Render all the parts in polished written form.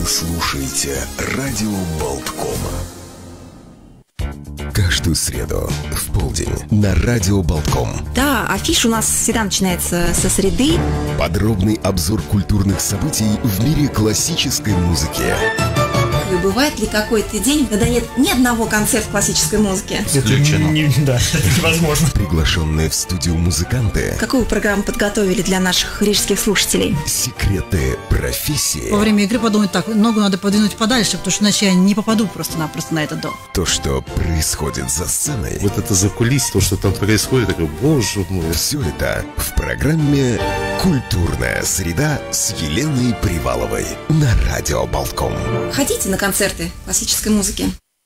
слушаете радио Болтком. Каждую среду в полдень на радио Болтком. Да, афиша у нас всегда начинается со среды. Подробный обзор культурных событий в мире классической музыки. Бывает ли какой-то день, когда нет ни одного концерта классической музыки? Да, это невозможно. Приглашенные в студию музыканты. Какую программу подготовили для наших рижских слушателей? Секреты профессии. Во время игры подумать так, ногу надо подвинуть подальше, потому что иначе я не попаду просто-напросто на этот дом. То, что происходит за сценой. Вот это закулисье, то, что там происходит, такой, боже мой. Все это в программе «Культурная среда» с Еленой Приваловой на радио Болтком. Ходите на концерты классической музыки.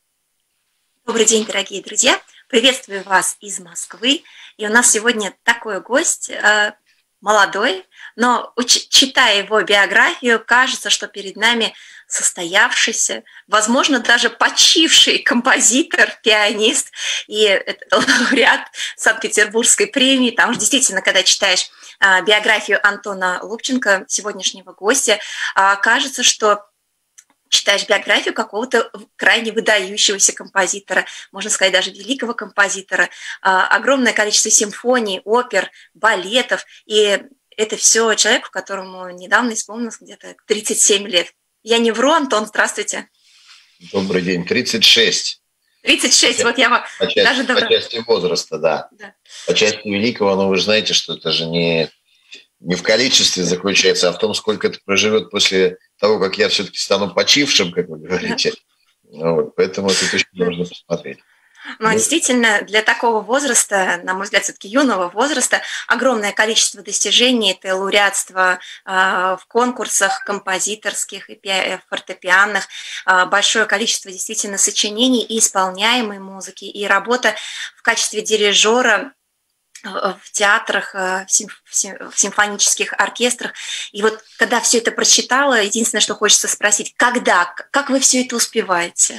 Добрый день, дорогие друзья. Приветствую вас из Москвы. И у нас сегодня такой гость, молодой, но читая его биографию, кажется, что перед нами состоявшийся, возможно, даже почивший композитор, пианист и лауреат Санкт-Петербургской премии. Там же действительно, когда читаешь биографию Антона Лубченко, сегодняшнего гостя, кажется, что читаешь биографию какого-то крайне выдающегося композитора, можно сказать, даже великого композитора. Огромное количество симфоний, опер, балетов. И это все человеку, которому недавно исполнилось где-то 37 лет. Я не вру, Антон, здравствуйте. Добрый день, 36. 36, вот я вам даже по части возраста, да. По части великого, но вы же знаете, что это же не в количестве заключается, а в том, сколько это проживет после того, как я все-таки стану почившим, как вы говорите. Вот, поэтому это точно нужно посмотреть. Но действительно, для такого возраста, на мой взгляд, все-таки юного возраста, огромное количество достижений. Это лауреатство в конкурсах композиторских и фортепианных, большое количество действительно сочинений и исполняемой музыки, и работа в качестве дирижера в театрах, в симфонических оркестрах. И вот когда все это прочитала, единственное, что хочется спросить, как вы все это успеваете?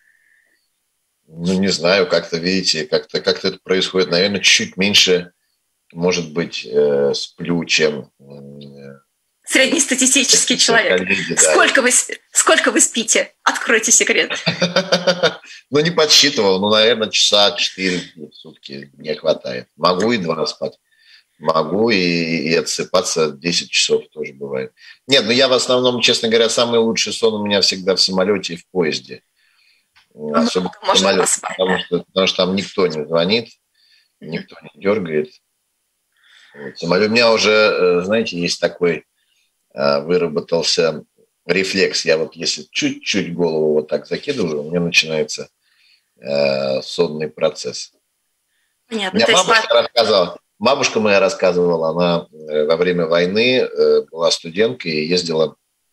Ну, не знаю, как-то, видите, как-то это происходит. Наверное, чуть меньше, может быть, сплю, чем среднестатистический человек. Коллеги, да. Сколько вы спите? Откройте секрет. Ну, не подсчитывал. Ну, наверное, часа 4 в сутки мне хватает. Могу и 2 спать. Могу и отсыпаться 10 часов тоже бывает. Нет, ну я в основном, честно говоря, самый лучший сон у меня всегда в самолете и в поезде. Особенно в самолете, потому что там никто не звонит, никто не дергает. Вот. У меня уже, знаете, есть такой выработался рефлекс. Я вот если чуть-чуть голову вот так закидываю, у меня начинается сонный процесс. Понятно. Бабушка моя рассказывала, она во время войны была студенткой и ездила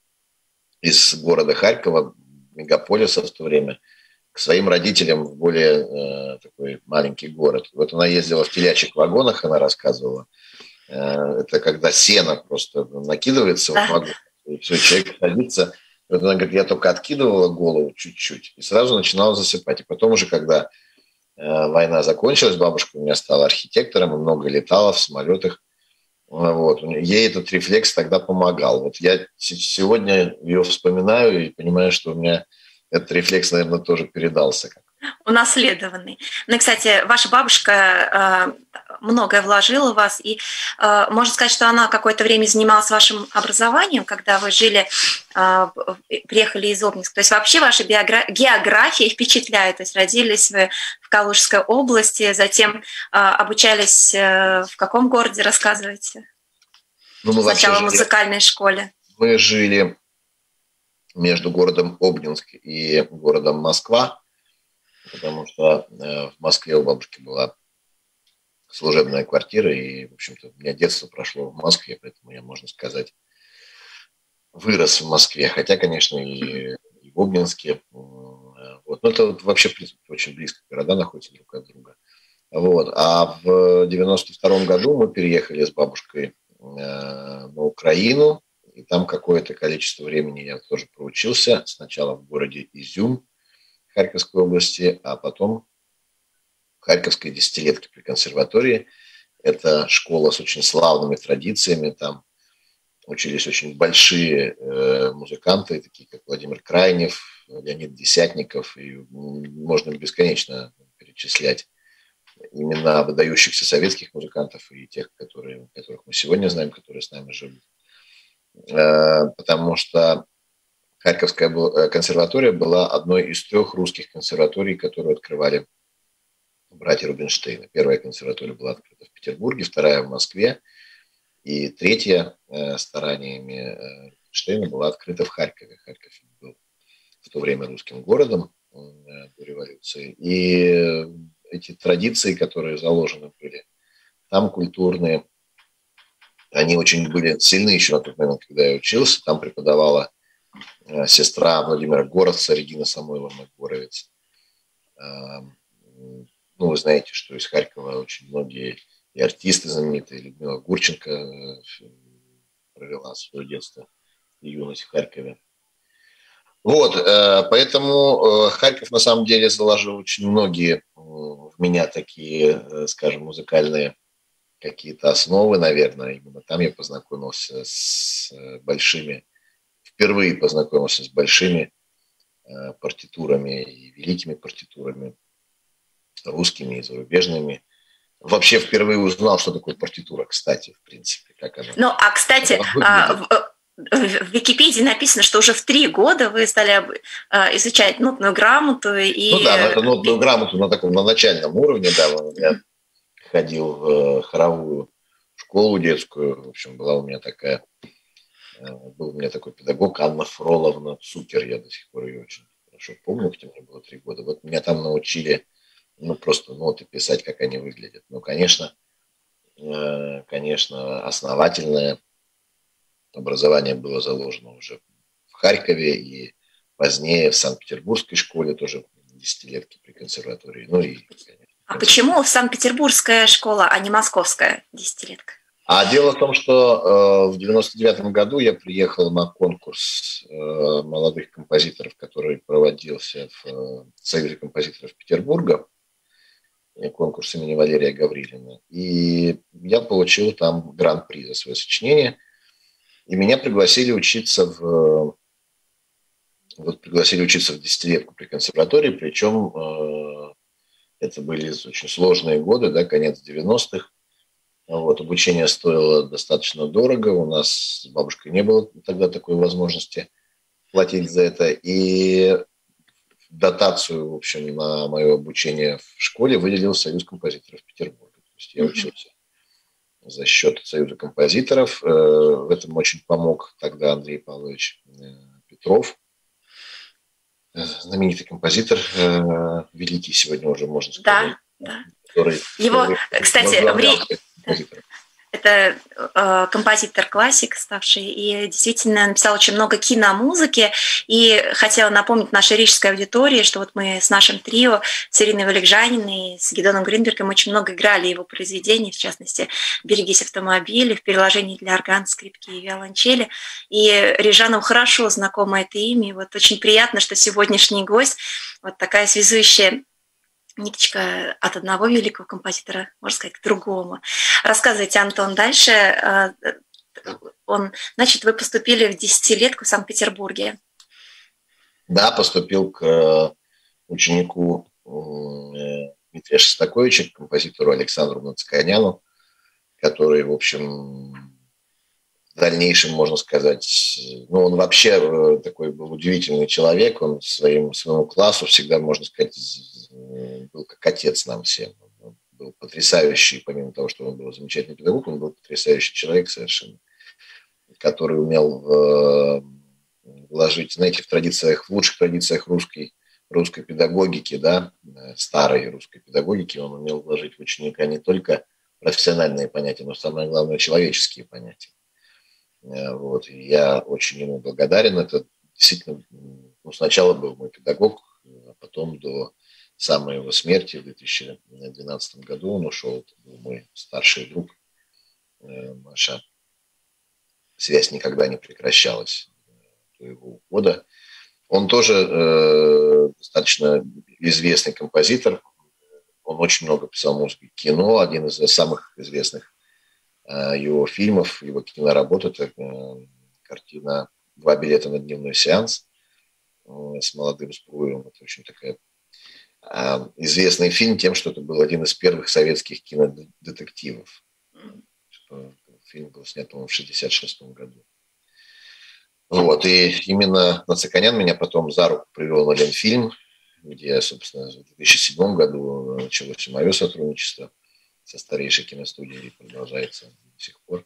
из города Харькова, мегаполиса в то время, к своим родителям в более такой маленький город. Вот она ездила в телячьих вагонах, она рассказывала. Это когда сено просто накидывается в вагон, и все, человек садится. Вот она говорит, я только откидывала голову чуть-чуть и сразу начинала засыпать. И потом уже, когда война закончилась, бабушка у меня стала архитектором и много летала в самолетах. Вот. Ей этот рефлекс тогда помогал. Вот я сегодня ее вспоминаю и понимаю, что у меня этот рефлекс, наверное, тоже передался. Унаследованный. Ну и, кстати, ваша бабушка многое вложила в вас, и можно сказать, что она какое-то время занималась вашим образованием, когда вы приехали из Обнинска. То есть вообще ваша география впечатляет. То есть родились вы в Калужской области, затем обучались в каком городе, рассказывайте? Сначала в музыкальной школе. Мы жили между городом Обнинск и городом Москва, потому что в Москве у бабушки была служебная квартира, и, в общем-то, у меня детство прошло в Москве, поэтому я, можно сказать, вырос в Москве, хотя, конечно, и в Обнинске. Вот. Но это вообще, в принципе, очень близко города находятся друг от друга. Вот. А в 92-м году мы переехали с бабушкой на Украину, и там какое-то количество времени я тоже проучился. Сначала в городе Изюм Харьковской области, а потом в Харьковской десятилетке при консерватории. Это школа с очень славными традициями. Там учились очень большие музыканты, такие как Владимир Крайнев, Леонид Десятников, и можно бесконечно перечислять имена выдающихся советских музыкантов и тех, которых мы сегодня знаем, которые с нами живут. Потому что Харьковская консерватория была одной из 3 русских консерваторий, которые открывали братья Рубинштейны. Первая консерватория была открыта в Петербурге, вторая в Москве, и третья стараниями Рубинштейна была открыта в Харькове. Харьков был в то время русским городом до революции. И эти традиции, которые заложены были там, культурные, они очень были сильны еще на тот момент, когда я учился. Там преподавала сестра Владимира Горовца, Регина Самойловна Горовец. Ну, вы знаете, что из Харькова очень многие и артисты знаменитые. Людмила Гурченко провела свое детство и юность в Харькове. Вот, поэтому Харьков на самом деле заложил очень многие в меня такие, скажем, музыкальные какие-то основы, наверное. Именно там я познакомился с впервые познакомился с большими партитурами и великими партитурами, русскими и зарубежными. Вообще впервые узнал, что такое партитура, кстати, в принципе. Как она, ну, а, кстати, в Википедии написано, что уже в 3 года вы стали изучать нотную грамоту. И... Ну да, это нотную грамоту на начальном уровне, да. Я ходил в хоровую школу детскую, в общем, был у меня такой педагог Анна Фроловна Цукер, я до сих пор ее очень хорошо помню, хотя мне было 3 года. Вот меня там научили, просто ноты писать, как они выглядят. Ну, конечно, основательное образование было заложено уже в Харькове и позднее в Санкт-Петербургской школе, тоже 10-летки при консерватории. Ну, и, конечно, а почему Санкт-Петербургская школа, а не московская 10-летка? А дело в том, что в 99-м году я приехал на конкурс молодых композиторов, который проводился в Союзе композиторов Петербурга, конкурс имени Валерия Гаврилина. И я получил там гран-при за свое сочинение. И меня пригласили учиться в 10-летку при консерватории, причем это были очень сложные годы, да, конец 90-х. Вот, обучение стоило достаточно дорого, у нас с бабушкой не было тогда такой возможности платить за это. И дотацию, в общем, на мое обучение в школе выделил Союз композиторов Петербурга. То есть я учился за счет Союза композиторов. В этом очень помог тогда Андрей Павлович Петров, знаменитый композитор, великий сегодня уже, можно сказать. Да. Который его, кстати, это композитор-классик ставший, и действительно написал очень много киномузыки, и хотела напомнить нашей рижской аудитории, что вот мы с нашим трио, с Ириной Валикжаниной и с Гидоном Гринбергом очень много играли его произведений, в частности, «Берегись автомобиля», в переложении для органа, скрипки и виолончели, и рижанам хорошо знакомо это имя, и вот очень приятно, что сегодняшний гость, вот такая связующая ниточка от одного великого композитора, можно сказать, к другому. Рассказывайте, Антон, дальше. Значит, вы поступили в 10-летку в Санкт-Петербурге. Да, поступил к ученику Дмитрия Шостаковича, к композитору Александру Нацконяну, который, в общем, в дальнейшем, можно сказать, он вообще такой был удивительный человек, он своему классу всегда, можно сказать, был как отец нам всем. Он был потрясающий, помимо того, что он был замечательный педагог, он был потрясающий человек совершенно, который умел вложить, знаете, в лучших традициях русской педагогики, да, старой русской педагогики, он умел вложить в ученика не только профессиональные понятия, но самое главное, человеческие понятия. Вот. И я очень ему благодарен. Это действительно, сначала был мой педагог, а потом до самой его смерти в 2012 году он ушел. Это был мой старший друг. Наша связь никогда не прекращалась до его ухода. Он тоже достаточно известный композитор. Он очень много писал музыки кино, один из самых известных его фильмов, его киноработ. Это картина «Два билета на дневной сеанс» с молодым Спруевым. Это очень такая известный фильм тем, что это был один из первых советских кинодетективов. Фильм был снят, по-моему, в 1966 году. Вот, и именно Нациконян меня потом за руку привел на Ленфильм, где, собственно, в 2007 году началось мое сотрудничество со старейшей киностудией, и продолжается до сих пор.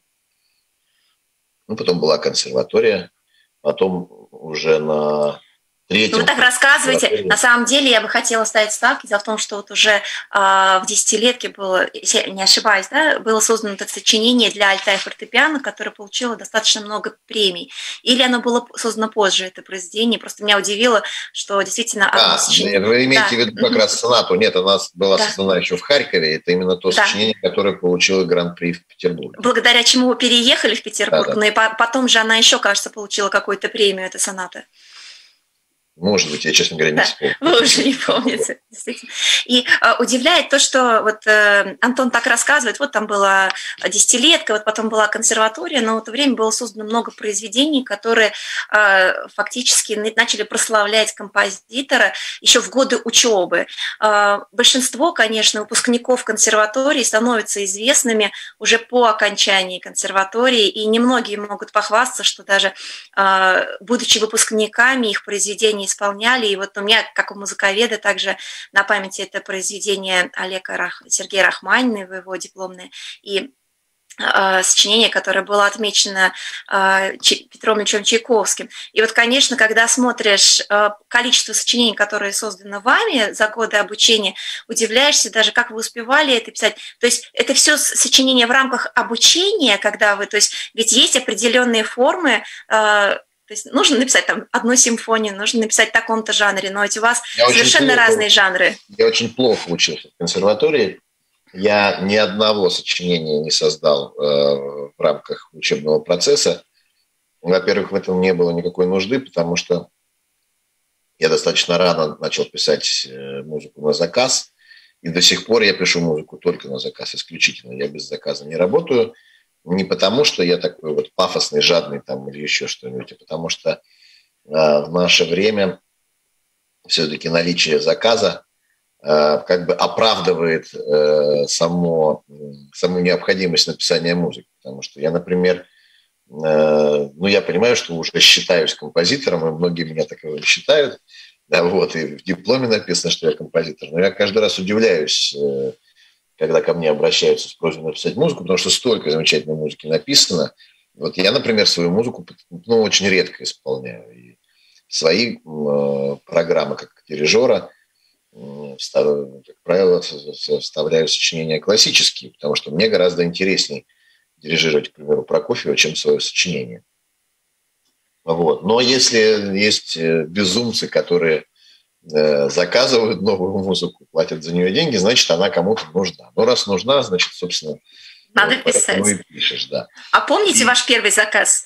Ну, потом была консерватория, потом уже на третьем... Ну, вы так рассказываете. На самом деле я бы хотела ставить ставки за том, что вот уже в десятилетке было, если я не ошибаюсь, да, было создано это сочинение для альта и фортепиано, которое получило достаточно много премий. Или оно было создано позже, это произведение. Просто меня удивило, что действительно одно сочинение... Нет, вы имеете в виду как раз сонату. Нет, она была создана еще в Харькове. Это именно то сочинение, которое получило гран-при в Петербурге. Благодаря чему вы переехали в Петербург. Ну и потом же она еще, кажется, получила какую-то премию, эта соната. Может быть, я, честно говоря, не вспомню. Вы уже не помните, действительно. И удивляет то, что вот Антон так рассказывает, вот там была десятилетка, вот потом была консерватория, но в это время было создано много произведений, которые фактически начали прославлять композитора еще в годы учебы. Большинство, конечно, выпускников консерватории становятся известными уже по окончании консерватории, и немногие могут похвастаться, что даже будучи выпускниками, их произведения исполняли. И вот у меня, как у музыковеда, также на памяти это произведение Сергея Рахманинова, его дипломное, и сочинение, которое было отмечено Петром Ильичем Чайковским. И вот, конечно, когда смотришь количество сочинений, которые созданы вами за годы обучения, удивляешься даже, как вы успевали это писать. То есть это все сочинение в рамках обучения, когда вы, то есть ведь есть определенные формы. То есть нужно написать там одну симфонию, нужно написать в таком-то жанре, но ведь у вас совершенно разные жанры. Я очень плохо учился в консерватории. Я ни одного сочинения не создал в рамках учебного процесса. Во-первых, в этом не было никакой нужды, потому что я достаточно рано начал писать музыку на заказ, и до сих пор я пишу музыку только на заказ, исключительно. Я без заказа не работаю. Не потому, что я такой вот пафосный, жадный там или еще что-нибудь, а потому что в наше время все-таки наличие заказа как бы оправдывает саму необходимость написания музыки. Потому что я, например, я понимаю, что уже считаюсь композитором, и многие меня таковым считают. Да, вот, и в дипломе написано, что я композитор. Но я каждый раз удивляюсь, когда ко мне обращаются с просьбой написать музыку, потому что столько замечательной музыки написано. Вот я, например, свою музыку очень редко исполняю. И свои программы как дирижера, как правило, вставляю сочинения классические, потому что мне гораздо интереснее дирижировать, к примеру, Прокофьева, чем свое сочинение. Вот. Но если есть безумцы, которые заказывают новую музыку, платят за нее деньги, значит, она кому-то нужна. Но раз нужна, значит, собственно, надо писать. И пишешь, да. А помните ваш первый заказ?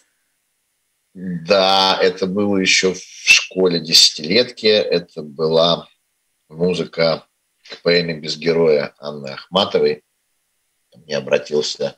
Да, это было еще в школе десятилетки. Это была музыка к поэме «Без героя» Анны Ахматовой. Ко мне обратился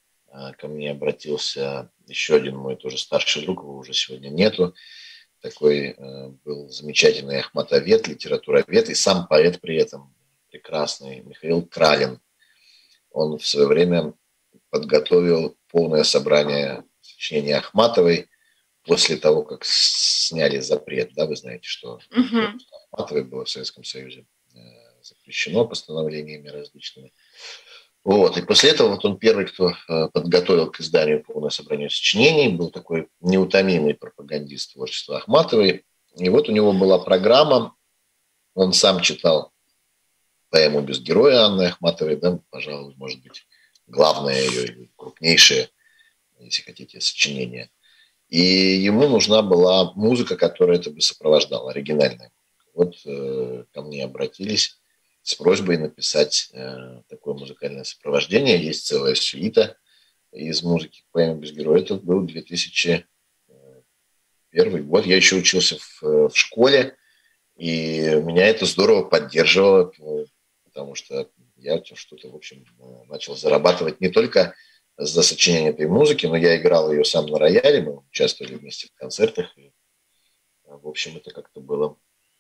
еще один мой тоже старший друг, его уже сегодня нету. Такой был замечательный ахматовед, литературовед и сам поэт при этом прекрасный Михаил Кралин. Он в свое время подготовил полное собрание сочинений Ахматовой после того, как сняли запрет. Да, вы знаете, что Ахматовой было в Советском Союзе запрещено постановлениями различными. Вот. И после этого вот он первый, кто подготовил к изданию полное собрание сочинений, был такой неутомимый пропагандист творчества Ахматовой. И вот у него была программа, он сам читал поэму «Без героя» Анны Ахматовой, да, пожалуй, может быть, главное ее, крупнейшее, если хотите, сочинение. И ему нужна была музыка, которая это бы сопровождала, оригинальная. Вот ко мне обратились с просьбой написать такое музыкальное сопровождение. Есть целая сюита из музыки к поэме «Без героя». Это был 2001 год. Я еще учился в школе, и меня это здорово поддерживало, потому что я что-то, в общем, начал зарабатывать не только за сочинение этой музыки, но я играл ее сам на рояле, мы участвовали вместе в концертах. И, в общем, это как-то было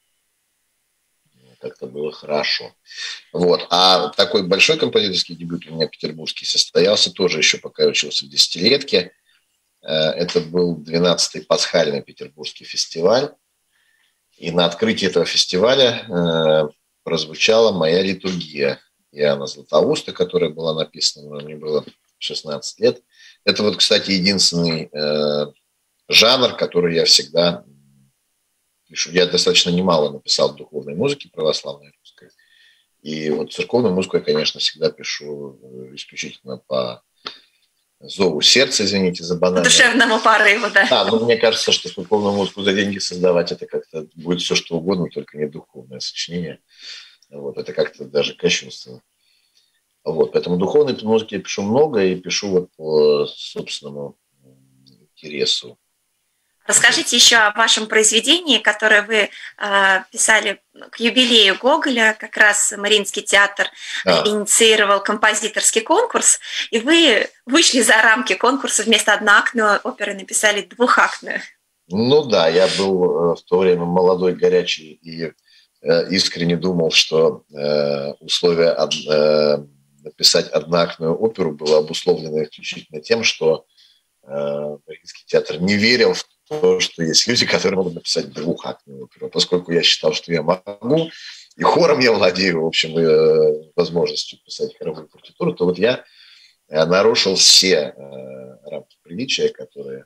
хорошо. Вот. А такой большой композиторский дебют у меня петербургский состоялся тоже еще, пока я учился в десятилетке. Это был 12-й пасхальный петербургский фестиваль. И на открытии этого фестиваля прозвучала моя литургия Иоанна Златоуста, которая была написана, мне было 16 лет. Это вот, кстати, единственный жанр, который я всегда пишу. Я достаточно немало написал духовной музыки православной русской. И вот церковную музыку я, конечно, всегда пишу исключительно по зову сердца, извините за банальность. Душевному порыву, да. Да, но мне кажется, что церковную музыку за деньги создавать, это как-то будет все что угодно, только не духовное сочинение. Вот, это как-то даже кощунственно. Вот, поэтому духовной музыки я пишу много и пишу вот по собственному интересу. Расскажите еще о вашем произведении, которое вы писали к юбилею Гоголя. Как раз Мариинский театр инициировал композиторский конкурс, и вы вышли за рамки конкурса, вместо одноактной оперы написали двухактную. Ну да, я был в то время молодой, горячий и искренне думал, что условие написать одноактную оперу было обусловлено исключительно тем, что Мариинский театр не верил в то, что есть люди, которые могут написать двухактную оперу. Поскольку я считал, что я могу, и хором я владею, в общем, возможностью писать хоровую партитуру, то вот я нарушил все рамки приличия, которые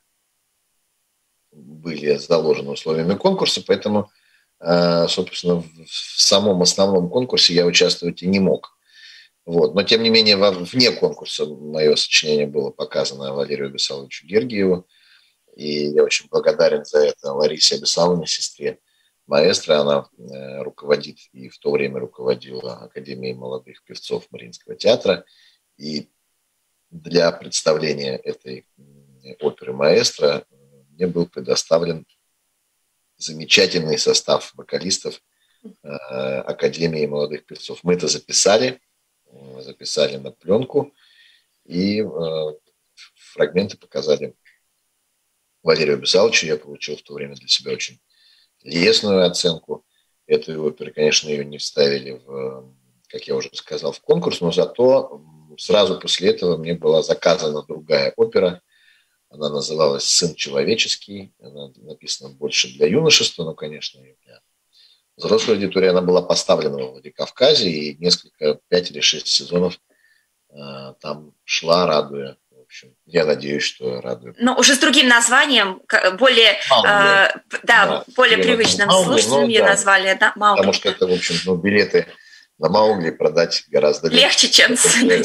были заложены условиями конкурса, поэтому, собственно, в самом основном конкурсе я участвовать и не мог. Вот. Но, тем не менее, вне конкурса мое сочинение было показано Валерию Абисаловичу Гергиеву, и я очень благодарен за это Ларисе Абисаловне, сестре маэстро. Она руководит и в то время руководила Академией молодых певцов Мариинского театра. И для представления этой оперы маэстро мне был предоставлен замечательный состав вокалистов Академии молодых певцов. Мы это записали на пленку, и фрагменты показали Валерию Абисаловичу. Я получил в то время для себя очень лестную оценку этой оперы. Конечно, ее не вставили как я уже сказал, в конкурс, но зато сразу после этого мне была заказана другая опера. Она называлась «Сын человеческий». Она написана больше для юношества, но, конечно, и для взрослой аудитории. Она была поставлена во Владикавказе, и 5 или 6 сезонов там шла, радуя. В общем, я надеюсь, что радует. Но уже с другим названием, более, более привычным слушателям ее назвали. Да, Маугли. Потому что это, в общем, билеты на Маугли продать гораздо легче, чем «Сын».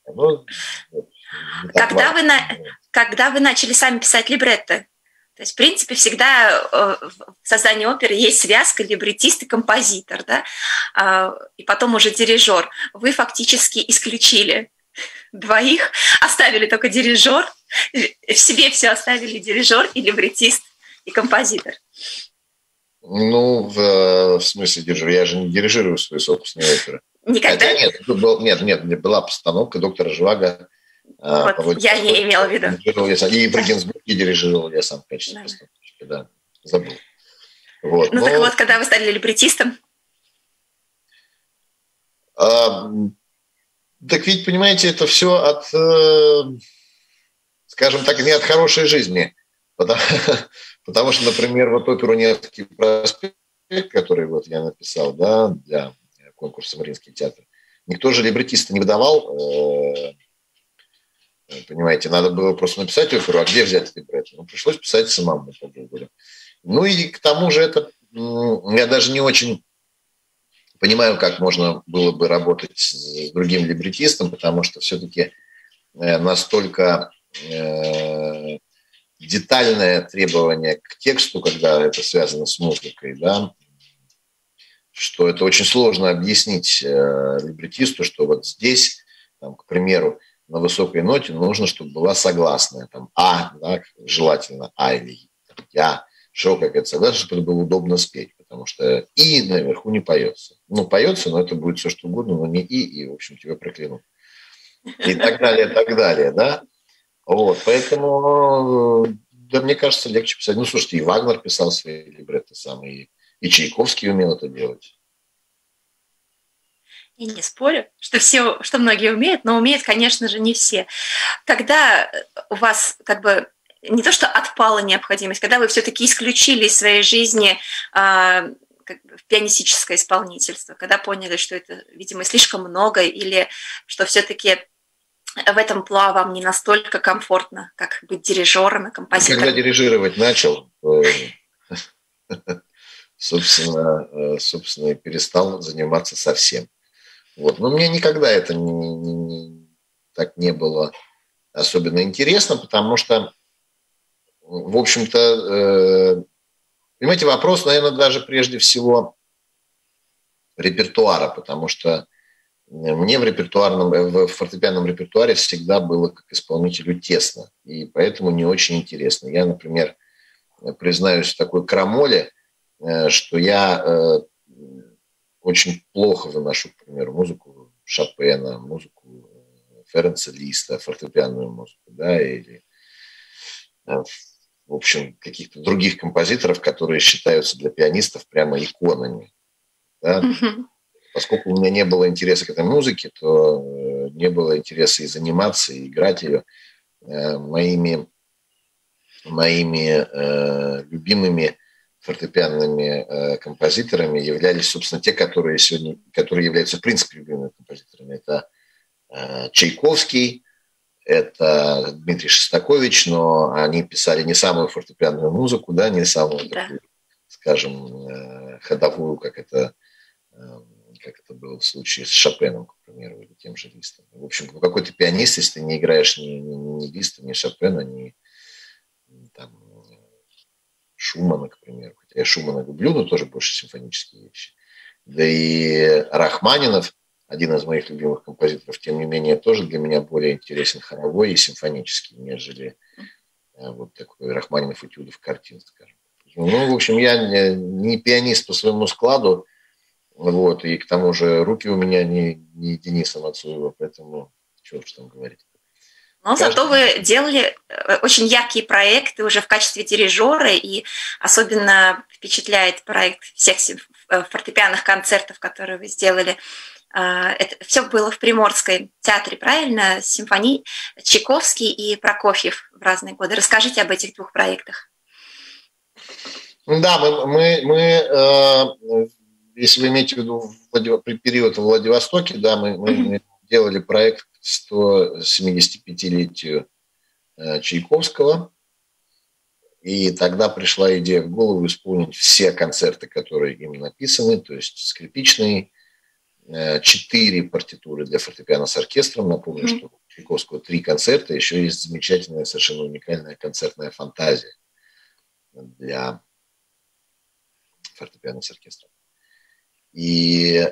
Когда вы начали сами писать либретто? То есть, в принципе, всегда в создании оперы есть связка либретист и композитор, да? И потом уже дирижер. Вы фактически исключили двоих, оставили только дирижер, в себе все оставили дирижер и либретист и композитор. Ну, в смысле дирижер? Я же не дирижирую свои собственные оперы. Никогда? Хотя нет, была постановка доктора Живаго. Вот, я не имела в виду. И в Регенсбурге дирижировал я сам в качестве постановщика, да, забыл. Вот. Ну, так вот, когда вы стали либретистом? Так ведь, понимаете, это все от, скажем так, не от хорошей жизни. Потому что, например, вот оперу «Невский проспект», который вот я написал, да, для конкурса «Мариинский театр», никто же либретиста не выдавал. Понимаете, надо было просто написать оперу, а где взять либретто? Ну, пришлось писать самому по Гоголю. Ну и к тому же это, я даже не очень понимаю, как можно было бы работать с другим либретистом, потому что все-таки настолько детальное требование к тексту, когда это связано с музыкой, да, что это очень сложно объяснить либретисту, что вот здесь, там, к примеру, на высокой ноте нужно, чтобы была согласная. Там А, да, желательно А или Я, широкая какая-то согласная, чтобы это было удобно спеть, потому что И наверху не поется. Ну, поется, но это будет все что угодно, но не И, в общем, тебя проклянут. И так далее, да. Вот, поэтому, да, мне кажется, легче писать. Ну, слушайте, и Вагнер писал свои либретто сам, и Чайковский умел это делать. Я не спорю, что многие умеют, но умеют, конечно же, не все. Когда у вас как бы не то, что отпала необходимость, когда вы все-таки исключили из своей жизни пианистическое исполнительство, когда поняли, что это, видимо, слишком много, или что все-таки в этом плаве вам не настолько комфортно, как быть дирижером и композитором? Когда дирижировать начал, собственно, перестал заниматься совсем. Вот. Но мне никогда это так не было особенно интересно, потому что, в общем-то, понимаете, вопрос, наверное, даже прежде всего репертуара, потому что мне в фортепианном репертуаре всегда было как исполнителю тесно, и поэтому не очень интересно. Я, например, признаюсь в такой крамоле, что я очень плохо выношу, к примеру, музыку Шопена, музыку Ференца Листа, фортепианную музыку, да, или, в общем, каких-то других композиторов, которые считаются для пианистов прямо иконами. Да? Поскольку у меня не было интереса к этой музыке, то не было интереса и заниматься, и играть ее. Моими любимыми фортепианными композиторами являлись, собственно, те, которые являются, в принципе, любимыми композиторами. Это Чайковский, это Дмитрий Шостакович, но они писали не самую фортепианную музыку, да, не самую, такую, скажем, ходовую, как это было в случае с Шопеном, к примеру, или тем же Листом. В общем, какой ты пианист, если ты не играешь ни Листа, ни Шопена, ни там, Шумана, к примеру. Хотя я Шумана люблю, но тоже больше симфонические вещи. Да и Рахманинов, один из моих любимых композиторов, тем не менее, тоже для меня более интересен хоровой и симфонический, нежели вот такой Рахманинов, Этюдов, картин, скажем. Ну, в общем, я не пианист по своему складу, вот, и к тому же руки у меня не Дениса Мацуева, поэтому чего уж там говорить. Но зато вы делали очень яркие проекты уже в качестве дирижера, и особенно впечатляет проект всех фортепианных концертов, которые вы сделали. Это все было в Приморском театре, правильно? Симфонии Чайковский и Прокофьев в разные годы. Расскажите об этих двух проектах. Да, мы если вы имеете в виду период в Владивостоке, да, мы делали проект 175-летию Чайковского, и тогда пришла идея в голову исполнить все концерты, которые им написаны, то есть скрипичные, 4 партитуры для фортепиано с оркестром. Напомню, что у Чайковского 3 концерта, еще есть замечательная, совершенно уникальная концертная фантазия для фортепиано с оркестром. И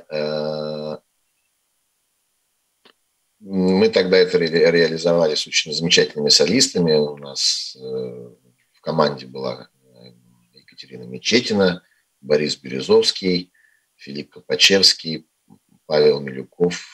мы тогда это реализовали с очень замечательными солистами. У нас в команде была Екатерина Мечетина, Борис Березовский, Филипп Копачевский, Павел Милюков.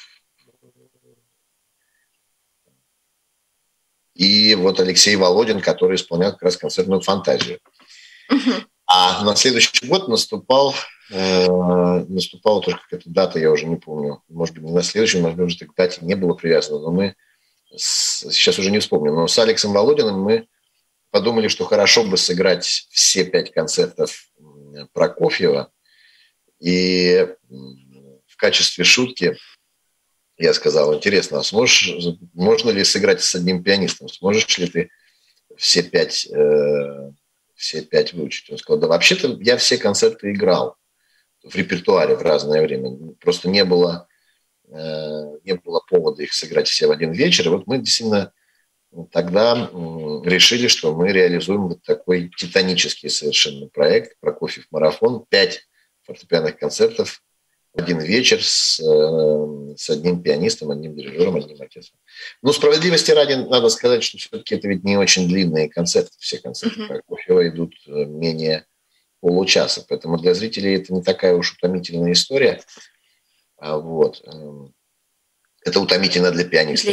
И вот Алексей Володин, который исполнял как раз концертную фантазию. А на следующий год наступала тоже какая-то дата, я уже не помню. Может быть, не на следующий, может быть, уже к дате не было привязано, но мы сейчас уже не вспомню. Но с Алексом Володиным мы подумали, что хорошо бы сыграть все 5 концертов Прокофьева. И в качестве шутки я сказал: интересно, а можно ли сыграть с одним пианистом? Сможешь ли ты все 5 выучить? Он сказал: да вообще-то я все концерты играл в репертуаре в разное время. Просто не было повода их сыграть все в один вечер. И вот мы действительно тогда решили, что мы реализуем вот такой титанический совершенно проект «Прокофьев марафон». 5 фортепианных концертов в один вечер с одним пианистом, одним дирижером, одним оркестром. Ну, справедливости ради надо сказать, что все-таки это ведь не очень длинные концерты. Все концерты Прокофьева идут менее получаса. Поэтому для зрителей это не такая уж утомительная история. Вот. Это утомительно для пианиста.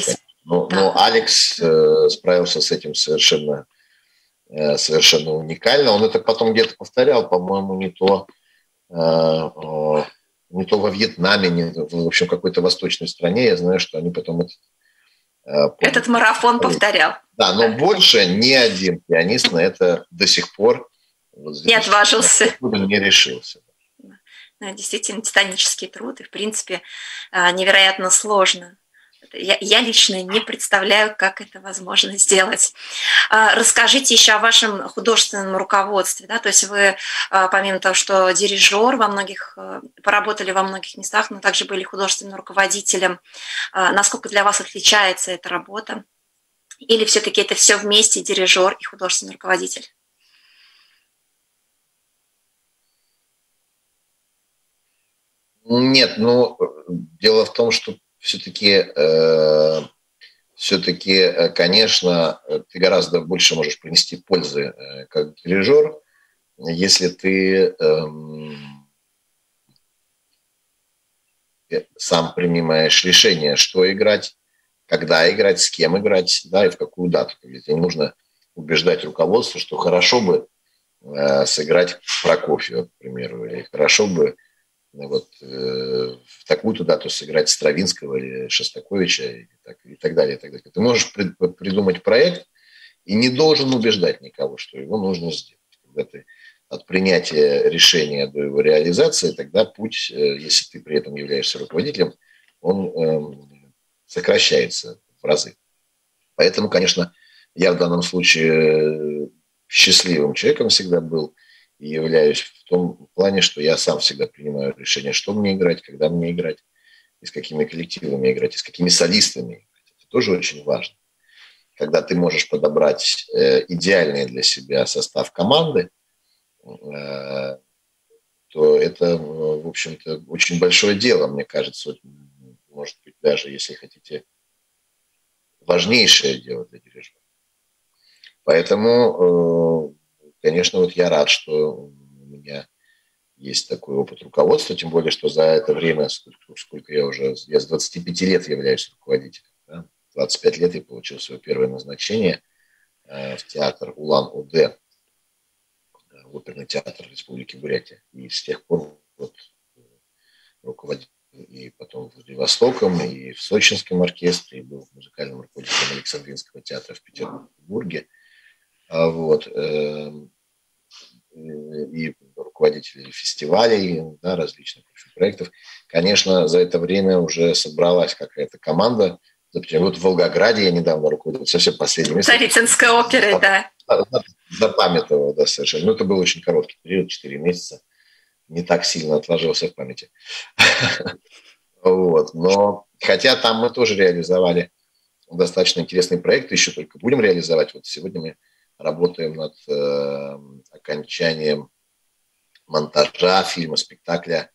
Но Алекс справился с этим совершенно уникально. Он это потом где-то повторял, по-моему, не то во Вьетнаме, не, в общем, какой-то восточной стране. Я знаю, что они потом этот марафон повторял. Да, но больше ни один пианист на это до сих пор не отважился. Не решился. Действительно, титанический труд, и, в принципе, невероятно сложно. Я лично не представляю, как это возможно сделать. Расскажите еще о вашем художественном руководстве. Да? То есть вы, помимо того, что дирижер, поработали во многих местах, но также были художественным руководителем. Насколько для вас отличается эта работа? Или все-таки это все вместе, дирижер и художественный руководитель? Нет, дело в том, что все-таки, конечно, ты гораздо больше можешь принести пользы как дирижер, если ты сам принимаешь решение, что играть, когда играть, с кем играть, да, и в какую дату. Тебе не нужно убеждать руководство, что хорошо бы сыграть Прокофьева, к примеру, или хорошо бы в такую-то дату сыграть Стравинского или Шостаковича и так далее, и так далее. Ты можешь придумать проект и не должен убеждать никого, что его нужно сделать. Когда ты от принятия решения до его реализации, тогда путь, если ты при этом являешься руководителем, он сокращается в разы. Поэтому, конечно, я в данном случае счастливым человеком всегда был и являюсь в том плане, что я сам всегда принимаю решение, что мне играть, когда мне играть, и с какими коллективами играть, и с какими солистами играть. Это тоже очень важно. Когда ты можешь подобрать идеальный для себя состав команды, то это, в общем-то, очень большое дело, мне кажется, может быть, даже, если хотите, важнейшее дело для дирижера. Поэтому, конечно, я рад, что у меня есть такой опыт руководства, тем более, что за это время, сколько я с 25 лет являюсь руководителем, да, 25 лет я получил свое первое назначение в театр Улан-Удэ, оперный театр Республики Бурятия. И с тех пор руководил и потом в Владивостоком, и в Сочинском оркестре, и был в музыкальном руководителем Александринского театра в Петербурге. И руководители фестивалей, да, различных проектов. Конечно, за это время уже собралась какая-то команда. Например, в Волгограде я недавно руководил, совсем последний месяц. Царицынской оперы, да. Запамятовал, да, совершенно. Но это был очень короткий период, 4 месяца. Не так сильно отложился в памяти. Но хотя там мы тоже реализовали достаточно интересный проект, еще только будем реализовать. Сегодня мы работаем над окончанием монтажа фильма-спектакля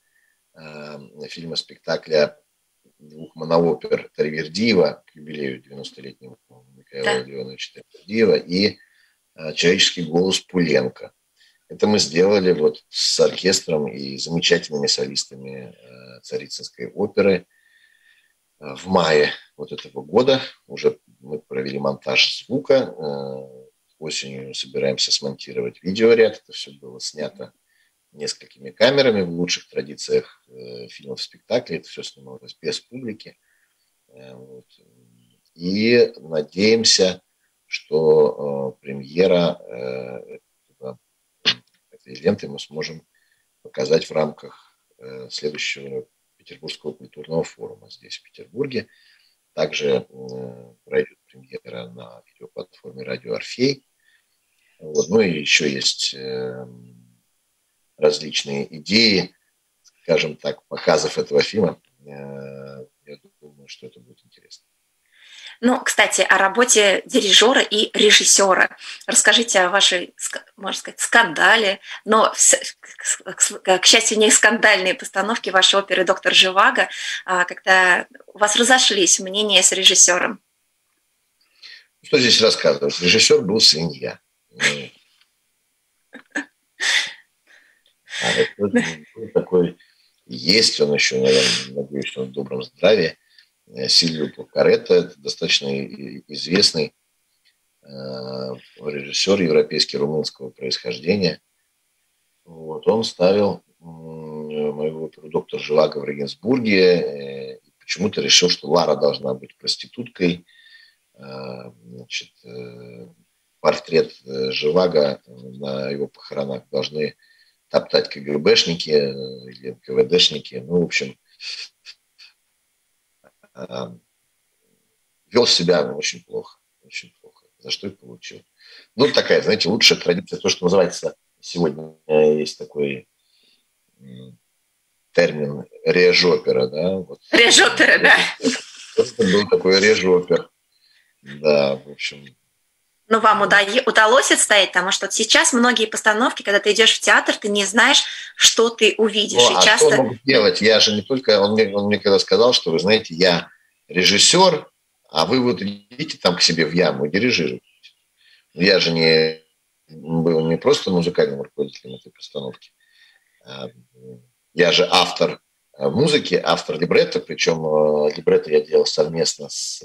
двух моноопер Таривердиева к юбилею 90-летнему Михаила Леоновича Таривердиева и «Человеческий голос» Пуленко. Это мы сделали с оркестром и замечательными солистами Царицынской оперы в мае этого года. Уже мы провели монтаж звука. Осенью собираемся смонтировать видеоряд. Это все было снято несколькими камерами в лучших традициях фильмов-спектаклей. Это все снималось без публики. И надеемся, что премьера этой ленты мы сможем показать в рамках следующего Петербургского культурного форума здесь, в Петербурге. Также пройдет премьера на видеоплатформе «Радио Орфей». Ну и еще есть различные идеи, скажем так, показов этого фильма. Я думаю, что это будет интересно. Кстати, о работе дирижера и режиссера. Расскажите о вашей, можно сказать, скандале, но, к счастью, не скандальной постановке вашей оперы «Доктор Живаго», когда у вас разошлись мнения с режиссером. Что здесь рассказывать? Режиссер был свинья. Такой есть, он еще, наверное, надеюсь, что он в добром здравии. Сильвио Поккаретто, это достаточно известный режиссер европейский румынского происхождения. Вот, он ставил мою оперу «Доктор Живаго» в Регенсбурге. И почему-то решил, что Лара должна быть проституткой. Значит, портрет Живаго на его похоронах должны топтать КГБшники или НКВДшники. Ну, в общем, вел себя очень плохо, очень плохо. За что и получил. Ну, такая, знаете, лучшая традиция, то, что называется сегодня, есть такой термин режопера, да? Вот. Режопера, да. Это был такой режопер. Да, в общем. Ну, вам удалось отстоять, потому что сейчас многие постановки, когда ты идешь в театр, ты не знаешь, что ты увидишь. Ну, а часто... что он мог делать? Я же не только... Он мне когда сказал, что, вы знаете, я режиссер, а вы вот идите там к себе в яму и дирижируете. Я же был не просто музыкальным руководителем этой постановки. Я же автор музыки, автор либретто, причем либретто я делал совместно с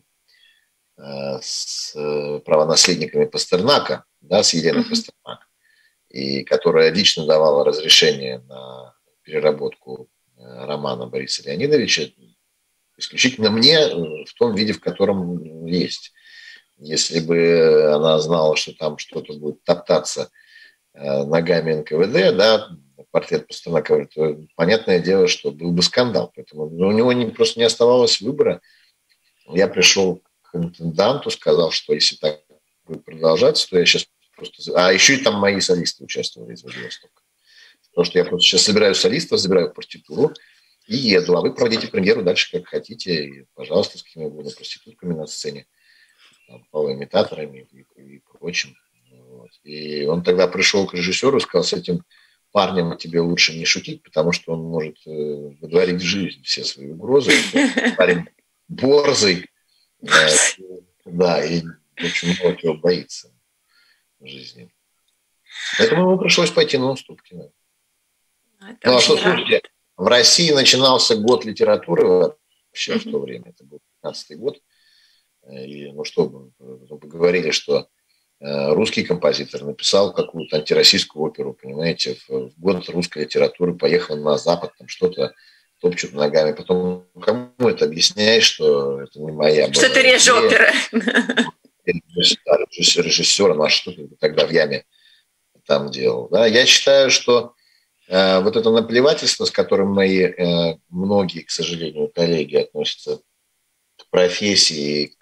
правонаследниками Пастернака, да, с Еленой Пастернак, и которая лично давала разрешение на переработку романа Бориса Леонидовича исключительно мне в том виде, в котором есть. Если бы она знала, что там что-то будет топтаться ногами НКВД, да, портрет Пастернака, то понятное дело, что был бы скандал. Поэтому у него просто не оставалось выбора. Я пришел к интенданту, сказал, что если так будет продолжаться, то я сейчас просто... А еще и там мои солисты участвовали из Владивостока. Потому что я просто сейчас собираю солистов, забираю партитуру и еду. А вы проводите премьеру дальше, как хотите. И, пожалуйста, с какими угодно проститутками на сцене, полуимитаторами и прочим. Вот. И он тогда пришел к режиссеру и сказал: с этим парнем тебе лучше не шутить, потому что он может выдворить в жизнь все свои угрозы. Парень борзый, да, и очень много чего боится в жизни. Поэтому ему пришлось пойти на уступки. Да. Ну, а что, слушайте, в России начинался год литературы вообще в то время, это был 15-й год. И, ну что, мы поговорили, что русский композитор написал какую-то антироссийскую оперу, понимаете, в год русской литературы поехал на Запад, там что-то топчут ногами. Потом кому это объясняешь, что это не моя была. Что это режопера. Режиссер, ну а что ты тогда в яме там делал? Да? Я считаю, что вот это наплевательство, с которым мои многие, к сожалению, коллеги относятся к профессии,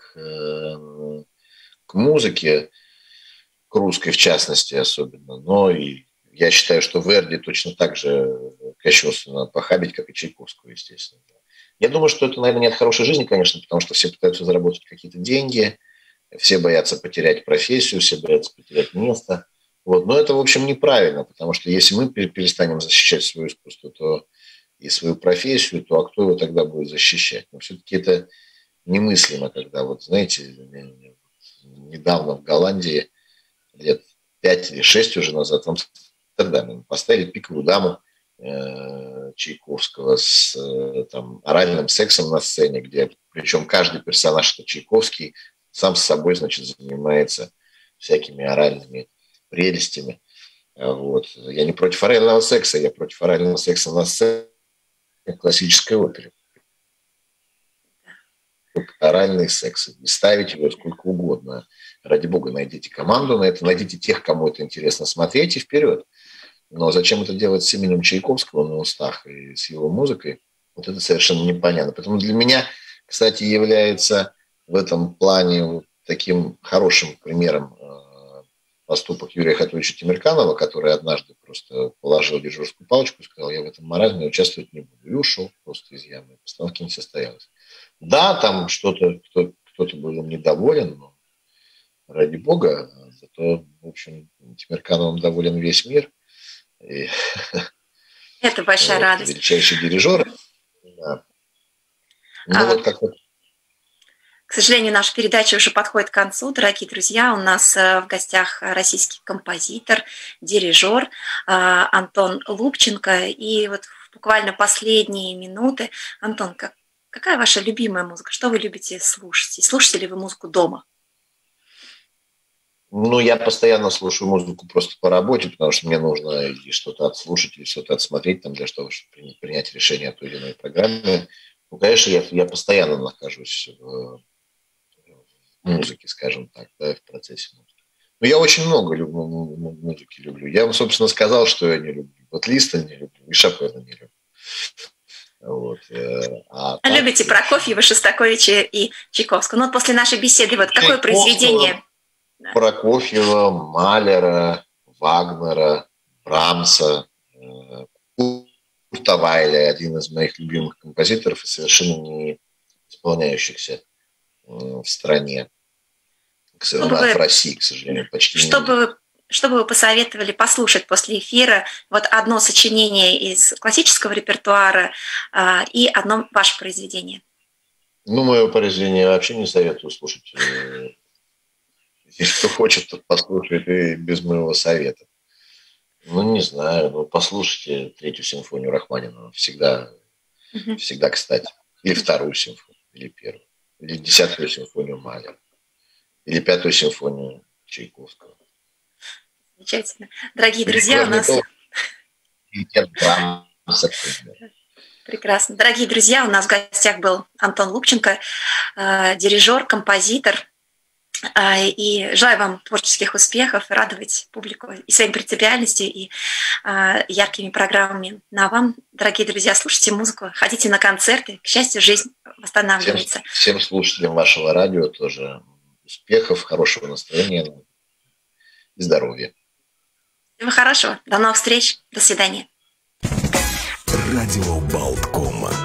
к музыке, к русской в частности особенно. Но и я считаю, что Верди точно так же кощунственно похабить, как и Чайковского, естественно. Я думаю, что это, наверное, не от хорошей жизни, конечно, потому что все пытаются заработать какие-то деньги, все боятся потерять профессию, все боятся потерять место. Вот. Но это, в общем, неправильно, потому что если мы перестанем защищать свое искусство, то и свою профессию, то а кто его тогда будет защищать? Но все-таки это немыслимо, когда, вот знаете, недавно в Голландии, лет 5 или 6 уже назад, в Амстердаме поставили «Пиковую даму» Чайковского с там, оральным сексом на сцене, где причем каждый персонаж, что Чайковский, сам с собой, значит, занимается всякими оральными прелестями. Вот. Я не против орального секса, я против орального секса на сцене классической оперы. Оральный секс. И ставить его сколько угодно. Ради бога, найдите команду на это, найдите тех, кому это интересно смотреть, и вперед. Но зачем это делать с именем Чайковского на устах и с его музыкой, вот это совершенно непонятно. Поэтому для меня, кстати, является в этом плане вот таким хорошим примером поступок Юрия Хатовича Тимирканова, который однажды просто положил дирижерскую палочку и сказал: я в этом маразме участвовать не буду. И ушел просто из ямы. Постановки не состоялось. Да, там кто-то был им недоволен, но ради бога, зато, в общем, Тимиркановым доволен весь мир. И, это большая радость. Величайший дирижер. Да. Ну, вот как-то. К сожалению, наша передача уже подходит к концу. Дорогие друзья, у нас в гостях российский композитор, дирижер Антон Лубченко. И вот буквально последние минуты. Антон, какая ваша любимая музыка? Что вы любите слушать? И слушаете ли вы музыку дома? Ну, я постоянно слушаю музыку просто по работе, потому что мне нужно и что-то отслушать, или что-то отсмотреть там, для того, чтобы принять решение о той или иной программе. Ну, конечно, я постоянно нахожусь в музыке, скажем так, да, в процессе музыки. Но я очень много музыки люблю. Я вам, собственно, сказал, что я не люблю. Вот Листа не люблю, и Шопена не люблю. Вот. Любите Прокофьева, Шостаковича и Чайковского. Ну, вот после нашей беседы, вот какое произведение... Прокофьева, Малера, Вагнера, Брамса, Курта Вайля, один из моих любимых композиторов и совершенно не исполняющихся в стране, в России, к сожалению, почти не. Что бы вы посоветовали послушать после эфира? Вот одно сочинение из классического репертуара и одно ваше произведение. Ну, мое произведение вообще не советую слушать. Если кто хочет, тот послушает и без моего совета. Ну, не знаю, послушайте третью симфонию Рахманинова. Всегда кстати. Или вторую симфонию, или первую. Или 10-ю симфонию Малера. Или 5-ю симфонию Чайковского. Замечательно. Дорогие друзья, у нас... Прекрасно. Дорогие друзья, у нас в гостях был Антон Лубченко, дирижер, композитор. И желаю вам творческих успехов, радовать публику и своей принципиальностью, и яркими программами. Ну а вам, дорогие друзья, слушайте музыку, ходите на концерты. К счастью, жизнь восстанавливается. Всем слушателям вашего радио тоже успехов, хорошего настроения и здоровья. Всего хорошего. До новых встреч. До свидания. Радио Болтком.